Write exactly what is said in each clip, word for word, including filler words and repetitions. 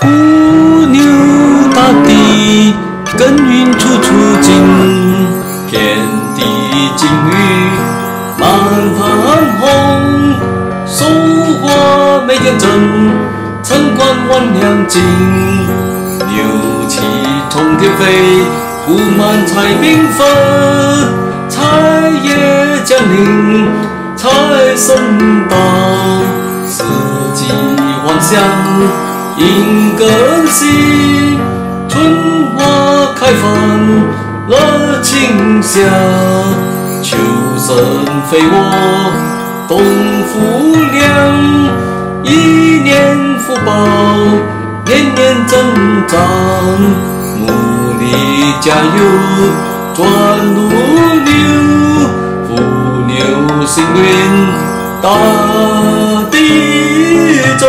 伏牛大地，耕耘处处尽，天地金玉满盘红，收获美点真，城关万两金，牛气冲天飞，布满彩缤纷，彩叶降临，彩送到，四季欢香迎更新，春花开放乐清香，秋声飞过东府亮，一年福报年年增长，努力加油转路牛，伏牛行运大地中，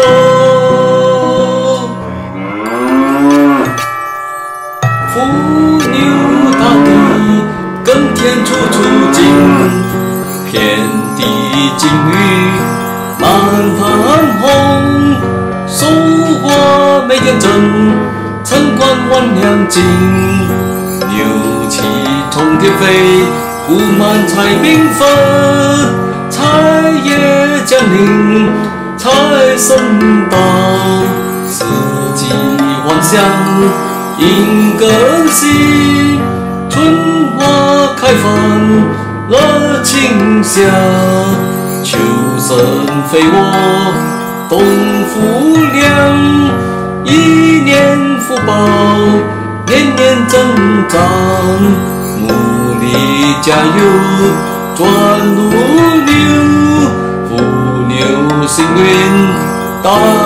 伏牛大地耕田处处尽，遍地金玉满盘红，收获美点真，城关万两金，牛气冲天飞，布满彩缤纷，彩叶降临，彩送到，四季欢香迎更新，春花开放乐清香，秋声飞过东府亮，一年福报年年增长，努力加油转路牛，伏牛行运大